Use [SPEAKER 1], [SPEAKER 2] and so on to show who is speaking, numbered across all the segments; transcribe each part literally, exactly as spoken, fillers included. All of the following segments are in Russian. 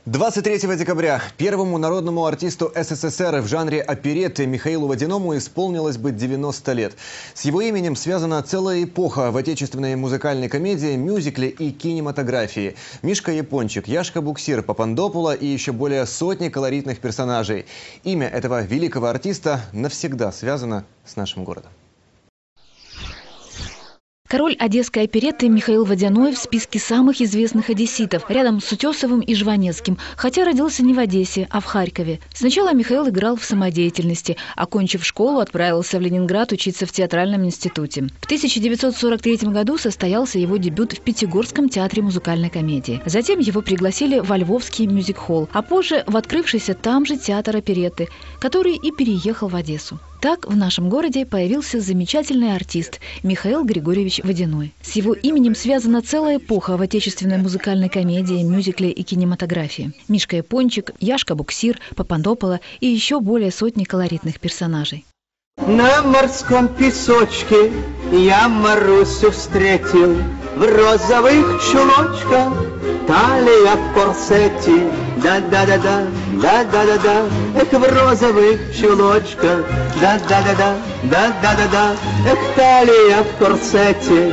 [SPEAKER 1] двадцать третьего декабря первому народному артисту СССР в жанре оперетты Михаилу Водяному исполнилось бы девяносто лет. С его именем связана целая эпоха в отечественной музыкальной комедии, мюзикле и кинематографии. Мишка Япончик, Яшка Буксир, Папандопула и еще более сотни колоритных персонажей. Имя этого великого артиста навсегда связано с нашим городом.
[SPEAKER 2] Король одесской оперетты Михаил Водяной в списке самых известных одесситов, рядом с Утесовым и Жванецким, хотя родился не в Одессе, а в Харькове. Сначала Михаил играл в самодеятельности. Окончив школу, отправился в Ленинград учиться в театральном институте. В тысяча девятьсот сорок третьем году состоялся его дебют в Пятигорском театре музыкальной комедии. Затем его пригласили во Львовский мюзик-холл, а позже в открывшийся там же театр оперетты, который и переехал в Одессу. Так в нашем городе появился замечательный артист Михаил Григорьевич Водяной. С его именем связана целая эпоха в отечественной музыкальной комедии, мюзикле и кинематографии. Мишка Япончик, Яшка Буксир, Папандопула и еще более сотни колоритных персонажей.
[SPEAKER 3] На морском песочке я Марусю встретил, в розовых чулочках, талия в корсете. Да-да-да-да, да-да-да-да, эх, в розовых чулочках. Да-да-да-да, да-да-да-да, эх, талия в корсете.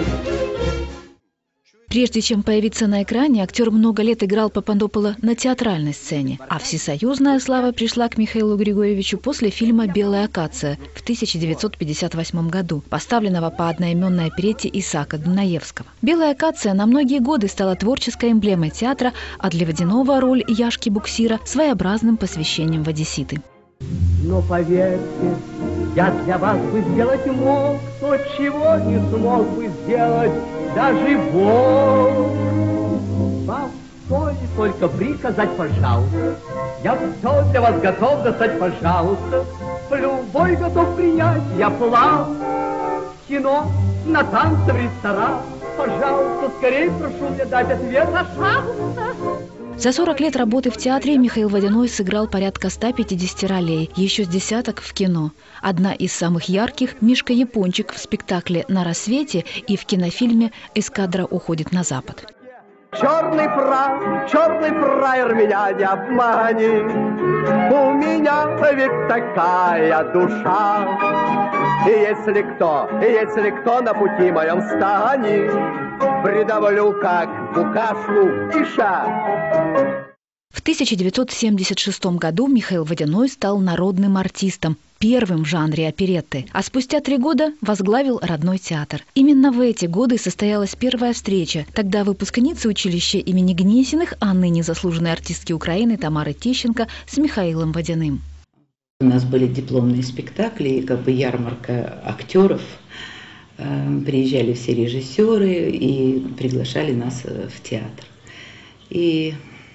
[SPEAKER 2] Прежде чем появиться на экране, актер много лет играл Папандопула на театральной сцене. А всесоюзная слава пришла к Михаилу Григорьевичу после фильма «Белая акация» в тысяча девятьсот пятьдесят восьмом году, поставленного по одноименной оперетте Исаака Дунаевского. «Белая акация» на многие годы стала творческой эмблемой театра, а для Водяного роль Яшки Буксира – своеобразным посвящением в одесситы.
[SPEAKER 3] Но поверьте, я для вас бы сделать мог то, чего не смог бы сделать даже Бог. Вам стоит только приказать, пожалуйста. Я все для вас готов достать, пожалуйста. Любой готов принять, я план. Кино, на танцы, в ресторан. Пожалуйста, скорее прошу мне дать ответ, пожалуйста.
[SPEAKER 2] За сорок лет работы в театре Михаил Водяной сыграл порядка ста пятидесяти ролей, еще с десяток в кино. Одна из самых ярких – Мишка Япончик в спектакле «На рассвете» и в кинофильме «Эскадра уходит на запад».
[SPEAKER 3] Черный фраер, черный фраер, меня не обмани. У меня ведь такая душа. И если кто, и если кто на пути моем станет, придавлю, как букашку, иша.
[SPEAKER 2] В тысяча девятьсот семьдесят шестом году Михаил Водяной стал народным артистом, первым в жанре оперетты, а спустя три года возглавил родной театр. Именно в эти годы состоялась первая встреча. Тогда выпускницы училища имени Гнесиных, а ныне заслуженной артистки Украины Тамары Тищенко с Михаилом Водяным.
[SPEAKER 4] У нас были дипломные спектакли, как бы ярмарка актеров. Приезжали все режиссеры и приглашали нас в театр. И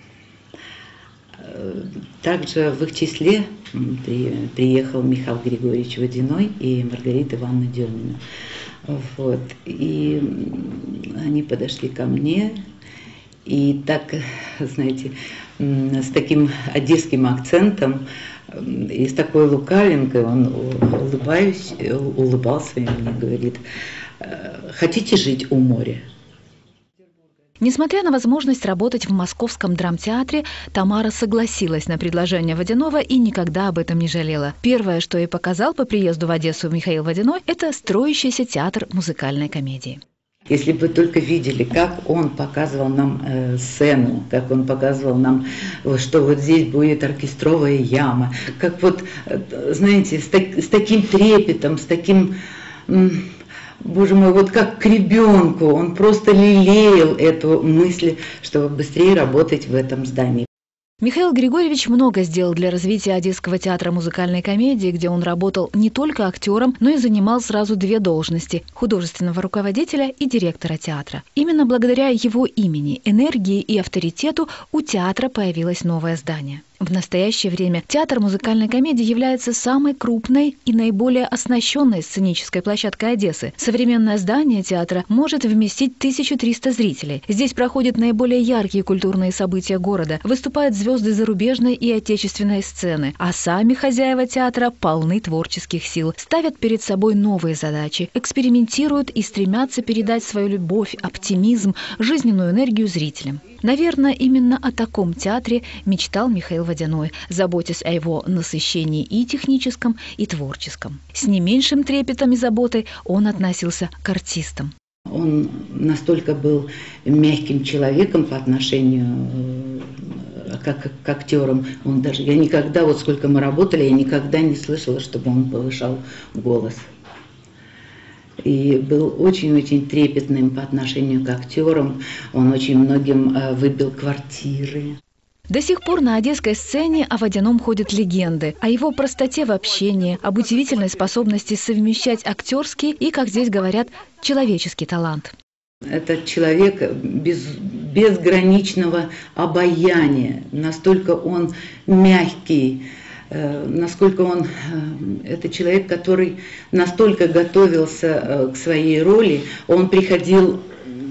[SPEAKER 4] также в их числе при, приехал Михаил Григорьевич Водяной и Маргарита Ивановна Демина. Вот. И они подошли ко мне, и так, знаете, с таким одесским акцентом и с такой лукавинкой он, улыбаясь, улыбался и мне говорит: хотите жить у моря?
[SPEAKER 2] Несмотря на возможность работать в Московском драмтеатре, Тамара согласилась на предложение Водяного и никогда об этом не жалела. Первое, что ей показал по приезду в Одессу Михаил Водяной, это строящийся театр музыкальной комедии.
[SPEAKER 4] Если бы вы только видели, как он показывал нам э, сцену, как он показывал нам, что вот здесь будет оркестровая яма, как вот, э, знаете, с, так, с таким трепетом, с таким... М- Боже мой, вот как к ребенку, он просто лелеял эту мысль, чтобы быстрее работать в этом здании.
[SPEAKER 2] Михаил Григорьевич много сделал для развития Одесского театра музыкальной комедии, где он работал не только актером, но и занимал сразу две должности – художественного руководителя и директора театра. Именно благодаря его имени, энергии и авторитету у театра появилось новое здание. В настоящее время театр музыкальной комедии является самой крупной и наиболее оснащенной сценической площадкой Одессы. Современное здание театра может вместить тысячу триста зрителей. Здесь проходят наиболее яркие культурные события города, выступают звезды зарубежной и отечественной сцены, а сами хозяева театра полны творческих сил, ставят перед собой новые задачи, экспериментируют и стремятся передать свою любовь, оптимизм, жизненную энергию зрителям. Наверное, именно о таком театре мечтал Михаил Водяной, заботясь о его насыщении и техническом, и творческом. С не меньшим трепетом и заботой он относился к артистам.
[SPEAKER 4] Он настолько был мягким человеком по отношению как к актерам. Он даже, я никогда, вот сколько мы работали, я никогда не слышала, чтобы он повышал голос. И был очень-очень трепетным по отношению к актерам. Он очень многим выбил квартиры.
[SPEAKER 2] До сих пор на одесской сцене о Водяном ходят легенды, о его простоте в общении, об удивительной способности совмещать актерский и, как здесь говорят, человеческий талант.
[SPEAKER 4] Это человек без, безграничного обаяния, настолько он мягкий, э, насколько он, э, это человек, который настолько готовился э, к своей роли, он приходил...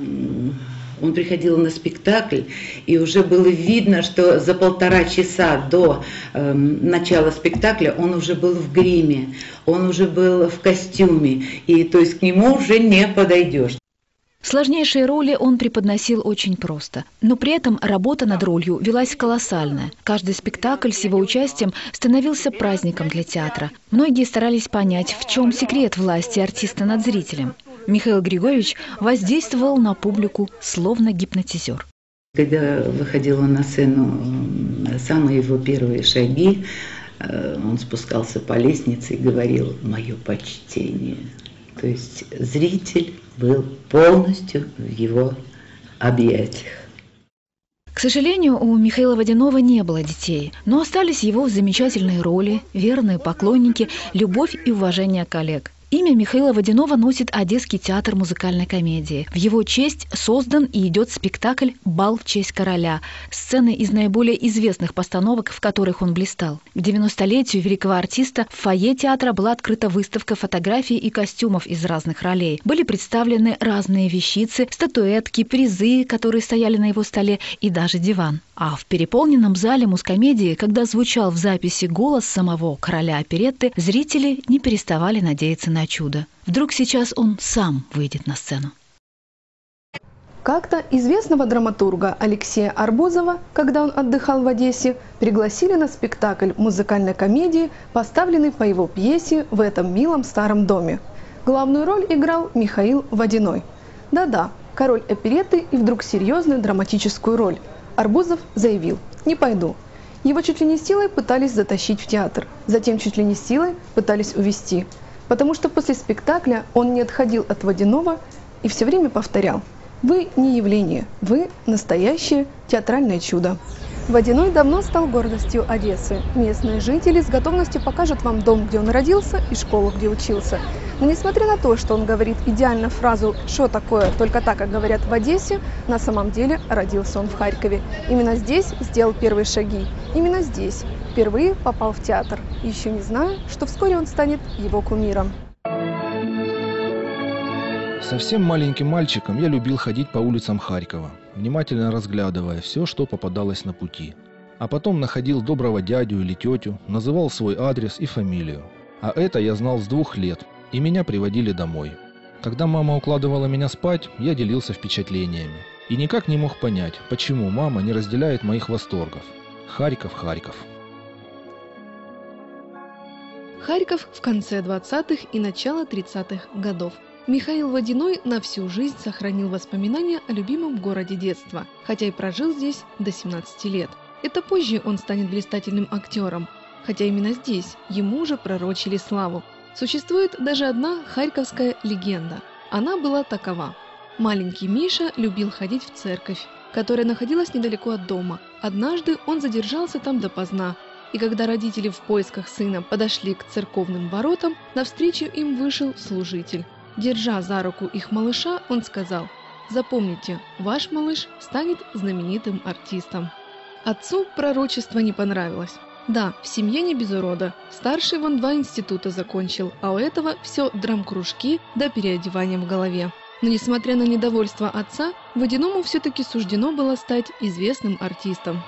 [SPEAKER 4] Он приходил на спектакль, и уже было видно, что за полтора часа до э, начала спектакля он уже был в гриме, он уже был в костюме, и то есть к нему уже не подойдешь.
[SPEAKER 2] Сложнейшие роли он преподносил очень просто, но при этом работа над ролью велась колоссальная. Каждый спектакль с его участием становился праздником для театра. Многие старались понять, в чем секрет власти артиста над зрителем. Михаил Григорьевич воздействовал на публику словно гипнотизер.
[SPEAKER 4] Когда выходил он на сцену, самые его первые шаги, он спускался по лестнице и говорил «Мое почтение». То есть зритель был полностью в его объятиях.
[SPEAKER 2] К сожалению, у Михаила Водянова не было детей, но остались его замечательные роли, верные поклонники, любовь и уважение коллег. Имя Михаила Водянова носит Одесский театр музыкальной комедии. В его честь создан и идет спектакль «Бал в честь короля», сцены из наиболее известных постановок, в которых он блистал. К девяностолетию великого артиста в фойе театра была открыта выставка фотографий и костюмов из разных ролей. Были представлены разные вещицы, статуэтки, призы, которые стояли на его столе, и даже диван. А в переполненном зале музкомедии, когда звучал в записи голос самого короля оперетты, зрители не переставали надеяться на чудо. Вдруг сейчас он сам выйдет на сцену.
[SPEAKER 5] Как-то известного драматурга Алексея Арбузова, когда он отдыхал в Одессе, пригласили на спектакль музыкальной комедии, поставленный по его пьесе «В этом милом старом доме». Главную роль играл Михаил Водяной. Да-да, король оперетты и вдруг серьезную драматическую роль. Арбузов заявил: «Не пойду». Его чуть ли не силой пытались затащить в театр, затем чуть ли не силой пытались увезти, потому что после спектакля он не отходил от Водяного и все время повторял: «Вы не явление, вы настоящее театральное чудо». Водяной давно стал гордостью Одессы. Местные жители с готовностью покажут вам дом, где он родился, и школу, где учился. Но несмотря на то, что он говорит идеально фразу «что такое, только так, как говорят в Одессе», на самом деле родился он в Харькове. Именно здесь сделал первые шаги. Именно здесь впервые попал в театр. Еще не зная, что вскоре он станет его кумиром.
[SPEAKER 6] Совсем маленьким мальчиком я любил ходить по улицам Харькова, внимательно разглядывая все, что попадалось на пути. А потом находил доброго дядю или тетю, называл свой адрес и фамилию. А это я знал с двух лет, и меня приводили домой. Когда мама укладывала меня спать, я делился впечатлениями. И никак не мог понять, почему мама не разделяет моих восторгов. Харьков, Харьков.
[SPEAKER 5] Харьков в конце двадцатых и начало тридцатых годов. Михаил Водяной на всю жизнь сохранил воспоминания о любимом городе детства, хотя и прожил здесь до семнадцати лет. Это позже он станет блистательным актером, хотя именно здесь ему уже пророчили славу. Существует даже одна харьковская легенда. Она была такова. Маленький Миша любил ходить в церковь, которая находилась недалеко от дома. Однажды он задержался там допоздна, и когда родители в поисках сына подошли к церковным воротам, навстречу им вышел служитель. Держа за руку их малыша, он сказал: «Запомните, ваш малыш станет знаменитым артистом». Отцу пророчество не понравилось. Да, в семье не без урода. Старший вон два института закончил, а у этого все драм-кружки да переодевания в голове. Но несмотря на недовольство отца, Водяному все-таки суждено было стать известным артистом.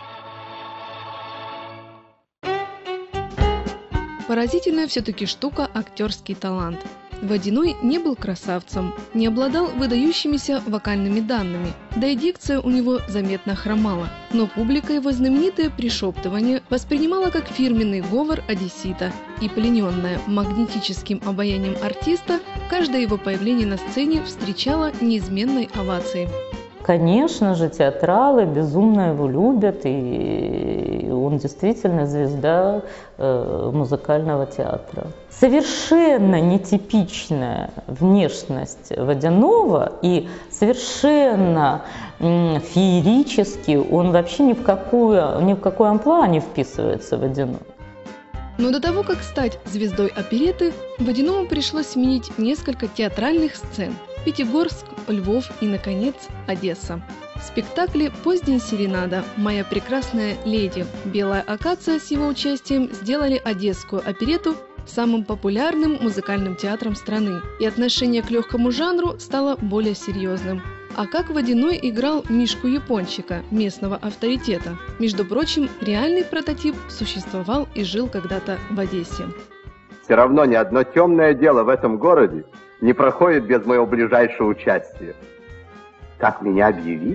[SPEAKER 5] Поразительная все-таки штука актерский талант. Водяной не был красавцем, не обладал выдающимися вокальными данными, да и дикция у него заметно хромала. Но публика его знаменитое пришептывание воспринимала как фирменный говор одессита, и плененная магнетическим обаянием артиста, каждое его появление на сцене встречало неизменной овацией.
[SPEAKER 7] Конечно же, театралы безумно его любят, и он действительно звезда э, музыкального театра. Совершенно нетипичная внешность Водяного и совершенно м, феерически он вообще ни в какую, ни в какое амплуа не вписывается, Водяной.
[SPEAKER 5] Но до того, как стать звездой оперетты, Водяному пришлось сменить несколько театральных сцен – Пятигорск, Львов и, наконец, Одесса. Спектакли «Поздняя серенада», «Моя прекрасная леди», «Белая акация» с его участием сделали одесскую оперетту самым популярным музыкальным театром страны, и отношение к легкому жанру стало более серьезным. А как Водяной играл Мишку-япончика, местного авторитета? Между прочим, реальный прототип существовал и жил когда-то в Одессе.
[SPEAKER 8] Все равно ни одно темное дело в этом городе не проходит без моего ближайшего участия. Как меня объявить?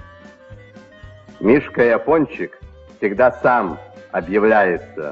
[SPEAKER 8] Мишка-япончик всегда сам объявляется.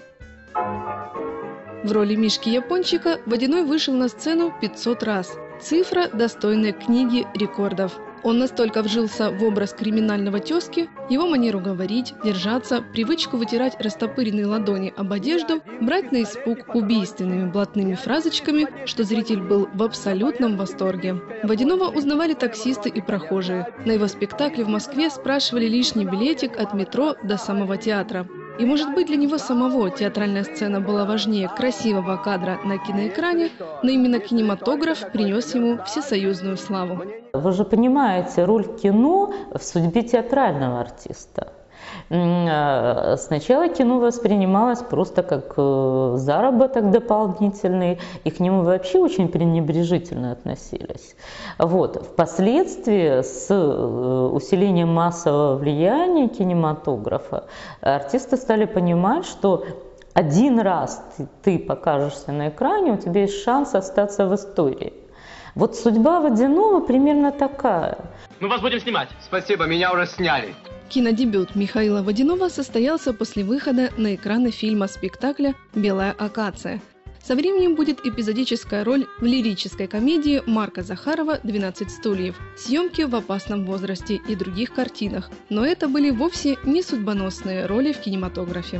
[SPEAKER 5] В роли Мишки-япончика Водяной вышел на сцену пятьсот раз. Цифра, достойная книги рекордов. Он настолько вжился в образ криминального тезки, его манеру говорить, держаться, привычку вытирать растопыренные ладони об одежду, брать на испуг убийственными блатными фразочками, что зритель был в абсолютном восторге. Водяного узнавали таксисты и прохожие. На его спектакле в Москве спрашивали лишний билетик от метро до самого театра. И, может быть, для него самого театральная сцена была важнее красивого кадра на киноэкране, но именно кинематограф принес ему всесоюзную славу.
[SPEAKER 7] Вы же понимаете роль кино в судьбе театрального артиста. Сначала кино воспринималось просто как заработок дополнительный, и к нему вообще очень пренебрежительно относились. Вот. Впоследствии с усилением массового влияния кинематографа артисты стали понимать, что один раз ты, ты покажешься на экране, у тебя есть шанс остаться в истории. Вот судьба Водяного примерно такая.
[SPEAKER 9] Мы вас будем снимать.
[SPEAKER 8] Спасибо, меня уже сняли.
[SPEAKER 5] Кинодебют Михаила Водянова состоялся после выхода на экраны фильма-спектакля «Белая акация». Со временем будет эпизодическая роль в лирической комедии Марка Захарова «двенадцать стульев», съемки в опасном возрасте и других картинах. Но это были вовсе не судьбоносные роли в кинематографе.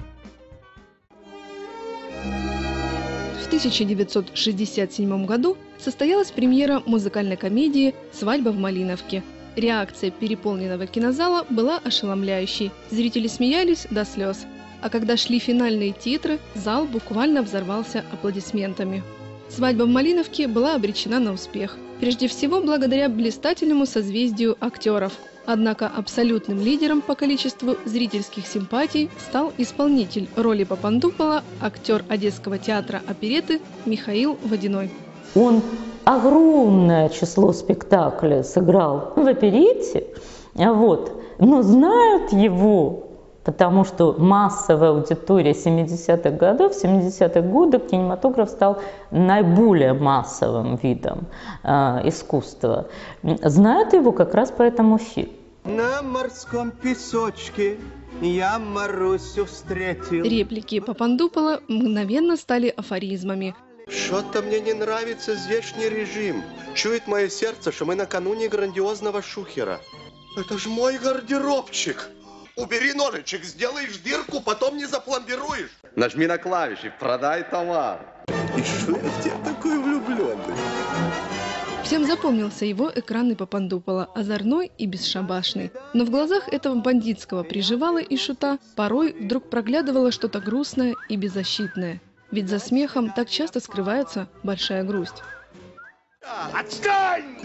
[SPEAKER 5] В тысяча девятьсот шестьдесят седьмом году состоялась премьера музыкальной комедии «Свадьба в Малиновке». Реакция переполненного кинозала была ошеломляющей. Зрители смеялись до слез. А когда шли финальные титры, зал буквально взорвался аплодисментами. «Свадьба в Малиновке» была обречена на успех. Прежде всего, благодаря блистательному созвездию актеров. Однако абсолютным лидером по количеству зрительских симпатий стал исполнитель роли Папандупала, актер Одесского театра оперетты Михаил Водяной.
[SPEAKER 7] Он огромное число спектаклей сыграл в оперетте, вот, но знают его, потому что массовая аудитория семидесятых годов, в семидесятые годы кинематограф стал наиболее массовым видом э, искусства. Знают его как раз по этому фильму.
[SPEAKER 3] На морском песочке я Марусю встретил.
[SPEAKER 5] Реплики Папандупала мгновенно стали афоризмами.
[SPEAKER 10] Что-то мне не нравится здешний режим. Чует мое сердце, что мы накануне грандиозного шухера. Это ж мой гардеробчик. Убери ножичек, сделаешь дырку, потом не запломбируешь.
[SPEAKER 8] Нажми на клавиши, продай товар.
[SPEAKER 10] И что я в тебя такой влюбленный?
[SPEAKER 5] Всем запомнился его экранный Папандупала, озорной и бесшабашный. Но в глазах этого бандитского приживала и шута порой вдруг проглядывало что-то грустное и беззащитное. Ведь за смехом так часто скрывается большая грусть.
[SPEAKER 10] Отстань!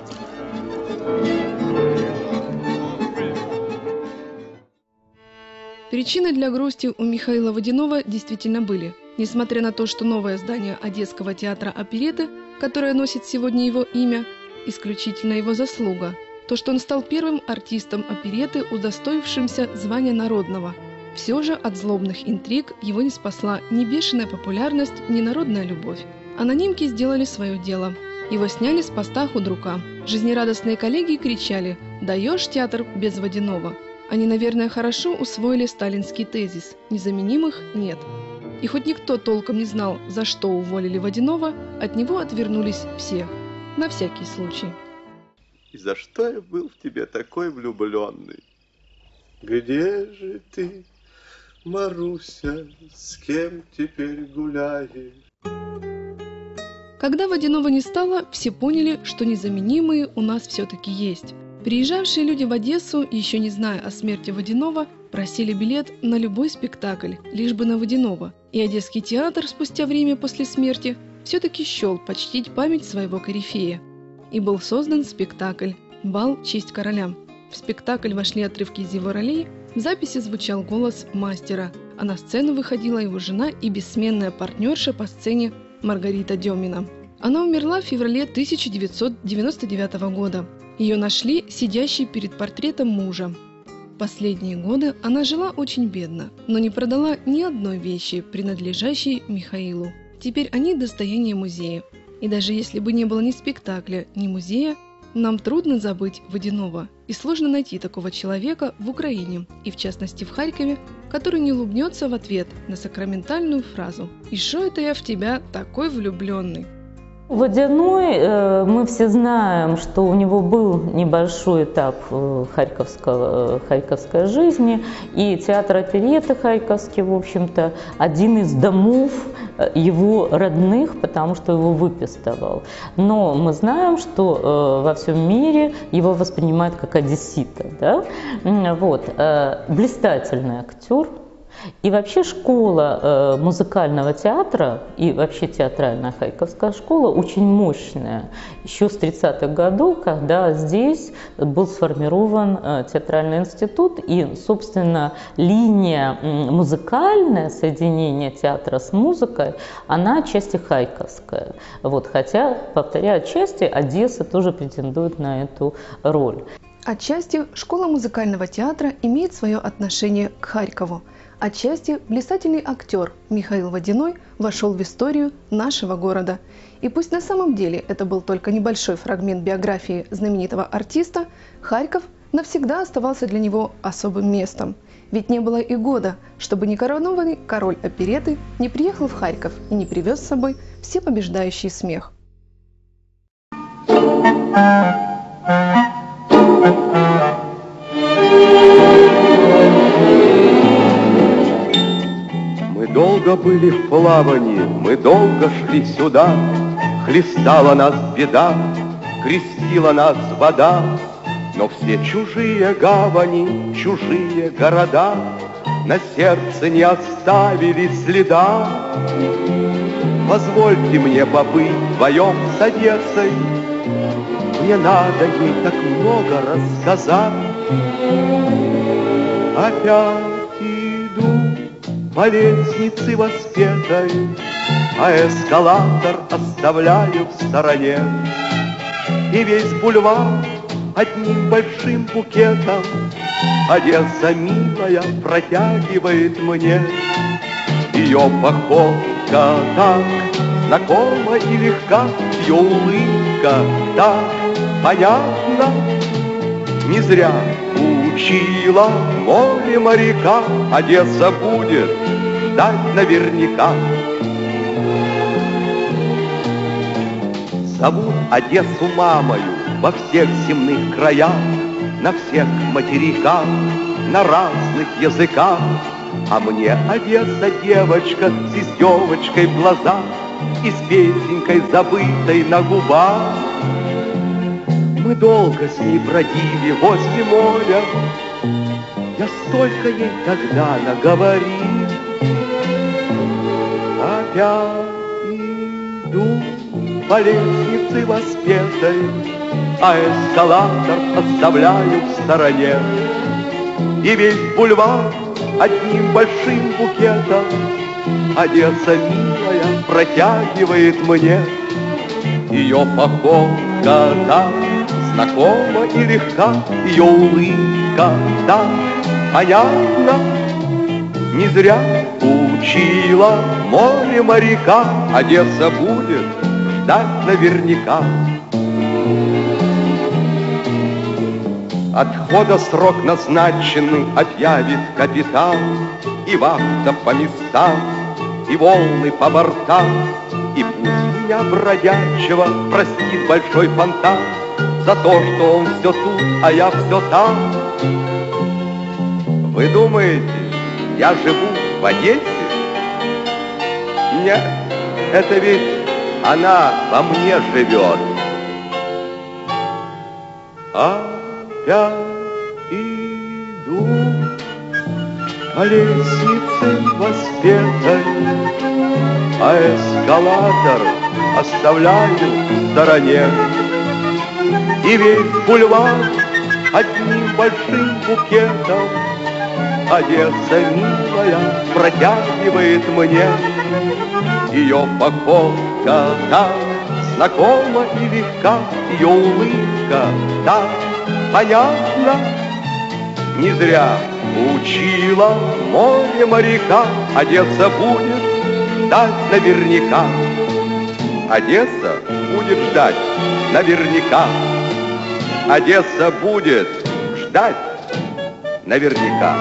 [SPEAKER 5] Причины для грусти у Михаила Водянова действительно были. Несмотря на то, что новое здание Одесского театра оперетты, которое носит сегодня его имя, исключительно его заслуга. То, что он стал первым артистом оперетты, удостоившимся звания народного. Все же от злобных интриг его не спасла ни бешеная популярность, ни народная любовь. Анонимки сделали свое дело. Его сняли с поста худрука. Жизнерадостные коллеги кричали: «Даешь театр без Водяного». Они, наверное, хорошо усвоили сталинский тезис: незаменимых нет. И хоть никто толком не знал, за что уволили Водяного, от него отвернулись все. На всякий случай.
[SPEAKER 10] И за что я был в тебе такой влюбленный? Где же ты, Маруся, с кем теперь гуляешь?
[SPEAKER 5] Когда Водяного не стало, все поняли, что незаменимые у нас все-таки есть. Приезжавшие люди в Одессу, еще не зная о смерти Водяного, просили билет на любой спектакль, лишь бы на Водяного. И Одесский театр спустя время после смерти все-таки счел почтить память своего корифея. И был создан спектакль «Бал в честь короля». В спектакль вошли отрывки из его ролей, в записи звучал голос мастера, а на сцену выходила его жена и бессменная партнерша по сцене Маргарита Демина. Она умерла в феврале тысяча девятьсот девяносто девятого года. Ее нашли сидящей перед портретом мужа. Последние годы она жила очень бедно, но не продала ни одной вещи, принадлежащей Михаилу. Теперь они достояние музея. И даже если бы не было ни спектакля, ни музея, нам трудно забыть Водяного. И сложно найти такого человека в Украине, и в частности в Харькове, который не улыбнется в ответ на сакраментальную фразу «И шо это я в тебя такой влюбленный?».
[SPEAKER 7] Водяной, мы все знаем, что у него был небольшой этап харьковского, харьковской жизни, и театр оперетты харьковский, в общем-то, один из домов его родных, потому что его выписывал. Но мы знаем, что во всем мире его воспринимают как одессита. Да? Вот. Блистательный актер. И вообще школа э, музыкального театра и вообще театральная харьковская школа очень мощная. Еще с тридцатых годов, когда здесь был сформирован э, театральный институт, и, собственно, линия э, музыкальное соединение театра с музыкой, она отчасти харьковская. Вот, хотя, повторяю, отчасти Одесса тоже претендует на эту роль.
[SPEAKER 5] Отчасти школа музыкального театра имеет свое отношение к Харькову. Отчасти блистательный актер Михаил Водяной вошел в историю нашего города. И пусть на самом деле это был только небольшой фрагмент биографии знаменитого артиста, Харьков навсегда оставался для него особым местом. Ведь не было и года, чтобы некоронованный король оперетты не приехал в Харьков и не привез с собой всепобеждающий смех.
[SPEAKER 8] Мы долго были в плавании, мы долго шли сюда, хлестала нас беда, крестила нас вода, но все чужие гавани, чужие города на сердце не оставили следа. Позвольте мне побыть вдвоем с Одессой, мне надо ей так много рассказать. Опять иду по лестнице воспетой, а эскалатор оставляю в стороне. И весь бульвар одним большим букетом Одесса милая протягивает мне. Ее походка так знакома и легка, ее улыбка так понятна. Не зря учила море моряка, Одесса будет ждать наверняка. Зовут Одессу мамою во всех земных краях, на всех материках, на разных языках. А мне Одесса девочка с издевочкой в глазах и с песенкой забытой на губах. Мы долго с ней бродили возле моря, я столько ей тогда наговорил. Опять иду по лестнице воспетой, а эскалатор оставляю в стороне. И весь бульвар одним большим букетом Одесса милая протягивает мне. Ее походка так знакома и легка, ее улыбка так понятна. Не зря учила море моряка, Одесса будет ждать наверняка. Отхода срок назначенный объявит капитан, И вахта по местам, и волны по бортам, И пусть меня бродячего простит большой фонтан За то, что он все тут, а я все там. Вы думаете, я живу в Одессе? Нет, это ведь она во мне живет. Опять иду по лестнице воспетой, А эскалатор оставляю в стороне. И весь бульвар одним большим букетом Одесса милая протягивает мне. Ее походка так знакома и легка, Ее улыбка так понятна. Не зря учила море моряка, Одесса будет ждать наверняка. Одесса будет ждать наверняка. Одесса будет ждать наверняка.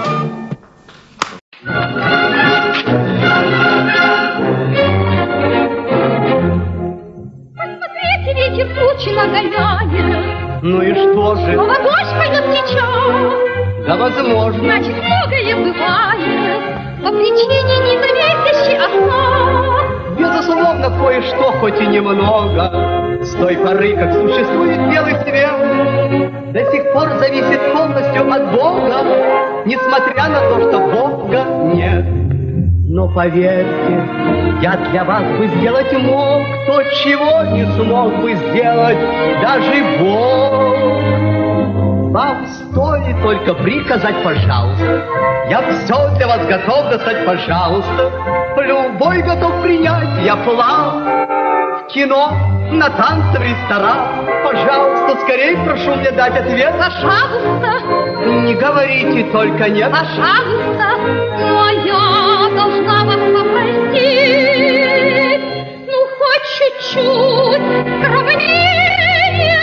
[SPEAKER 9] Посмотрите, ветер тучи нагоняет.
[SPEAKER 3] Ну и что же?
[SPEAKER 9] Снова дождь пойдет сейчас.
[SPEAKER 3] Да возможно.
[SPEAKER 9] Значит, многое бывает по причине независящей от нас.
[SPEAKER 3] Безусловно, кое-что, хоть и немного, с той поры, как существует белый свет, до сих пор зависит полностью от Бога, несмотря на то, что Бога нет. Но поверьте, я для вас бы сделать мог то, чего не смог бы сделать даже Бог. Вам стоит только приказать, пожалуйста. Я все для вас готов достать, пожалуйста. Любой готов принять, я план. В кино, на танцы, в ресторан. Пожалуйста, скорее прошу мне дать ответ.
[SPEAKER 9] Пожалуйста.
[SPEAKER 3] Не говорите только нет.
[SPEAKER 9] Пожалуйста. Но я должна вас попросить, ну хоть чуть-чуть скромнее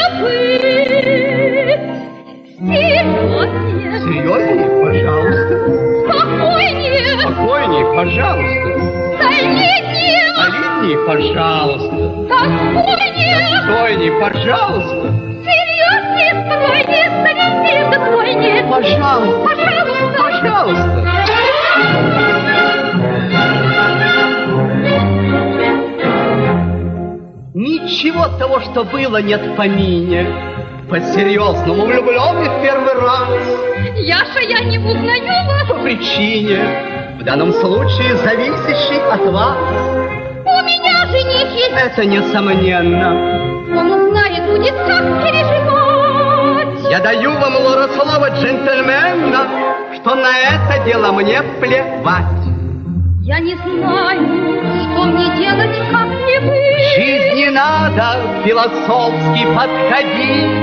[SPEAKER 9] быть. Серьезнее.
[SPEAKER 3] Серьезнее, пожалуйста.
[SPEAKER 9] Спокойнее.
[SPEAKER 3] Спокойнее, пожалуйста.
[SPEAKER 9] Солиднее.
[SPEAKER 3] Солиднее, пожалуйста.
[SPEAKER 9] Достойнее.
[SPEAKER 3] Достойнее, пожалуйста.
[SPEAKER 9] Серьезнее, спокойнее, солиднее, достойнее.
[SPEAKER 3] Пожалуйста.
[SPEAKER 9] Пожалуйста.
[SPEAKER 3] Пожалуйста. Ничего того, что было, нет в помине. По-серьезному влюбленный в первый раз.
[SPEAKER 9] Яша, я не узнаю вас.
[SPEAKER 3] По причине, в данном случае, зависящей от вас.
[SPEAKER 9] У меня жених есть.
[SPEAKER 3] Это несомненно.
[SPEAKER 9] Он узнает, будет как переживать.
[SPEAKER 3] Я даю вам, Лора, слово джентльмена, что на это дело мне плевать.
[SPEAKER 9] Я не знаю, что мне делать, как не быть.
[SPEAKER 3] В жизни надо философски подходить.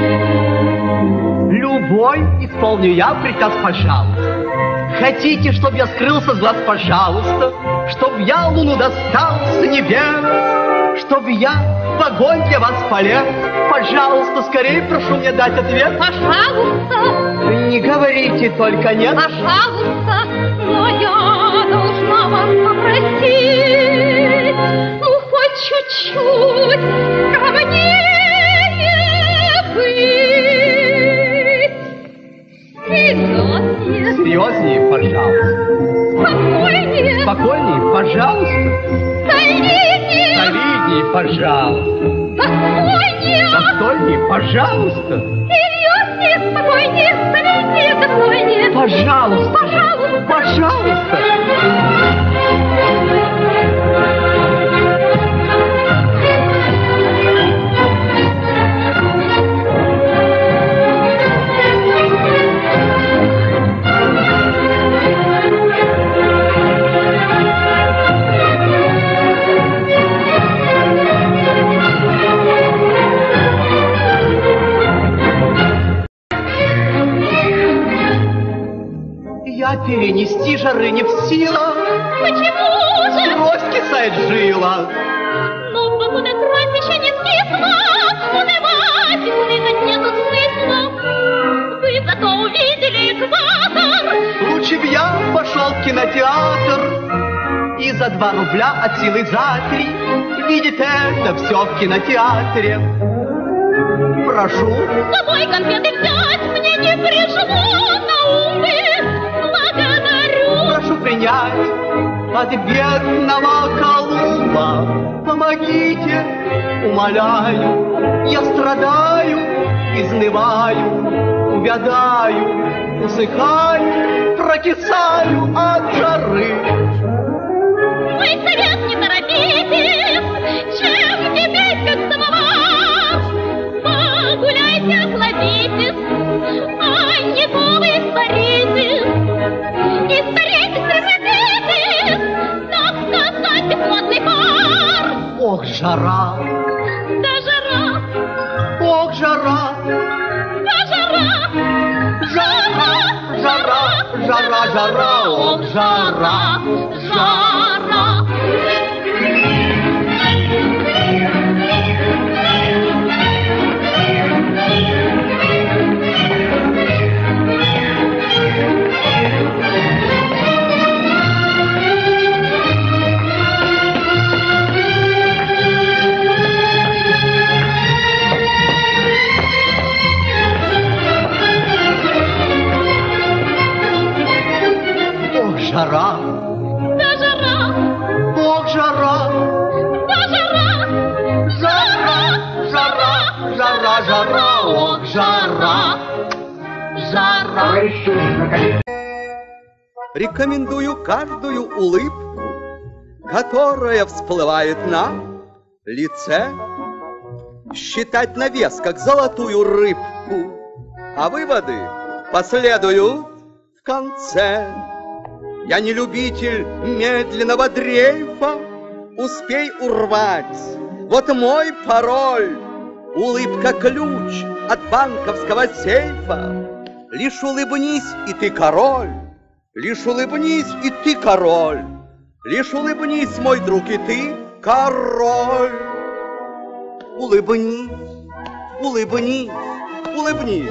[SPEAKER 3] Любой исполню я приказ, пожалуйста. Хотите, чтоб я скрылся с глаз, пожалуйста. Чтоб я луну достал с небес. Чтоб я в огонь для вас полез. Пожалуйста, скорее прошу мне дать ответ.
[SPEAKER 9] Пожалуйста.
[SPEAKER 3] Не говорите только нет.
[SPEAKER 9] Пожалуйста, но я должна вас попросить, ну хоть чуть-чуть скромнее быть. Серьезнее.
[SPEAKER 3] Серьезнее, пожалуйста.
[SPEAKER 9] Спокойнее.
[SPEAKER 3] Спокойнее, пожалуйста.
[SPEAKER 9] Солиднее.
[SPEAKER 3] Солиднее, пожалуйста.
[SPEAKER 9] Достойнее.
[SPEAKER 3] Достойнее, пожалуйста.
[SPEAKER 9] Серьезнее, спокойнее, солиднее, достойнее.
[SPEAKER 3] Пожалуйста.
[SPEAKER 9] Пожалуйста.
[SPEAKER 3] Пожалуйста. Я тебя перенести жары не в силах.
[SPEAKER 9] Почему же?
[SPEAKER 3] Кровь кисает жила.
[SPEAKER 9] Ну, покуда кровь еще не скисла, унывать, унывать нету смысла. Вы зато увидели экватор.
[SPEAKER 3] Лучше б я пошел в кинотеатр и за два рубля от силы за три видит это все в кинотеатре. Прошу.
[SPEAKER 9] С собой конфеты взять мне не пришло на ум бы. Благодарю.
[SPEAKER 3] Прошу принять от бедного Колумба. Помогите, умоляю, я страдаю, изнываю, увядаю, усыхаю, прокисаю от жары.
[SPEAKER 9] Мой совет, не торопитесь, чем теперь как самовар. Погуляйте, охладитесь, а не то вы испаритесь. Испаритесь, превратитесь, так сказать, бесплотный пар.
[SPEAKER 3] Ох, жара!
[SPEAKER 9] Да жара!
[SPEAKER 3] Ох, жара!
[SPEAKER 9] Да жара!
[SPEAKER 3] Жара! Жара! Жара! Жара! Ох, жара!
[SPEAKER 9] Жара!
[SPEAKER 3] Жара!
[SPEAKER 9] Да жара!
[SPEAKER 3] Ох, жара!
[SPEAKER 9] Да жара!
[SPEAKER 3] Жара! Жара! Жара! Жара! Ох, жара! Жара!
[SPEAKER 8] Рекомендую каждую улыбку, которая всплывает на лице, считать на вес, как золотую рыбку, а выводы последуют в конце. Я не любитель медленного дрейфа, успей урвать, вот мой пароль. Улыбка ключ от банковского сейфа. Лишь улыбнись, и ты король. Лишь улыбнись, и ты король. Лишь улыбнись, мой друг, и ты король. Улыбнись, улыбнись, улыбнись.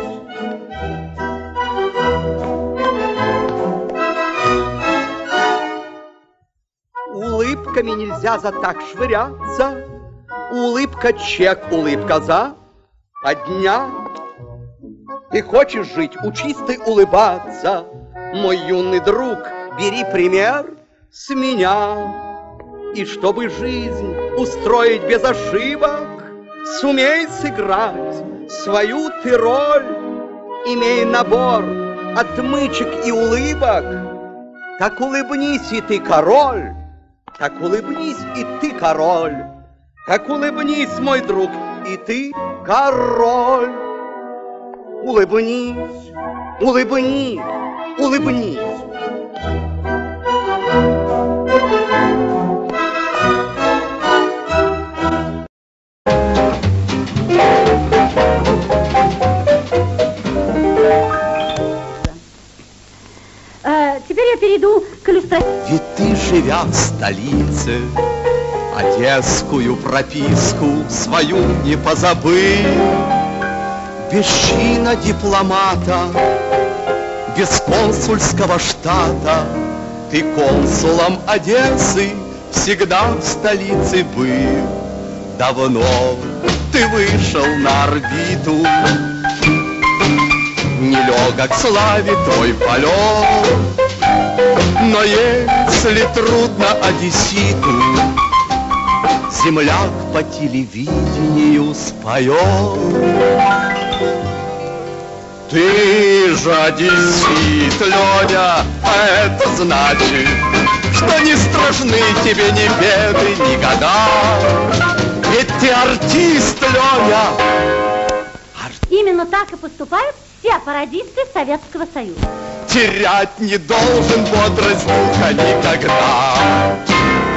[SPEAKER 8] Улыбками нельзя за так швыряться. Улыбка чек, улыбка за подня. Ты хочешь жить, учись ты улыбаться. Мой юный друг, бери пример с меня. И чтобы жизнь устроить без ошибок, сумей сыграть свою ты роль. Имей набор отмычек и улыбок. Так улыбнись, и ты король. Так улыбнись, и ты король. Так улыбнись, мой друг, и ты король. Улыбнись, улыбнись, улыбнись.
[SPEAKER 11] А, теперь я перейду к иллюстрации.
[SPEAKER 8] Ведь ты, живя в столице, одесскую прописку свою не позабыл. Без чина дипломата, без консульского штата, ты консулом Одессы всегда в столице был. Давно ты вышел на орбиту, нелегок славе твой полет. Но если трудно одесситу, земляк по телевидению споет. Ты же одессит, Леня, а это значит, что не страшны тебе ни беды, ни года. Ведь ты артист, Леня.
[SPEAKER 11] Именно так и поступают все пародисты Советского Союза.
[SPEAKER 8] Терять не должен бодрость духа никогда.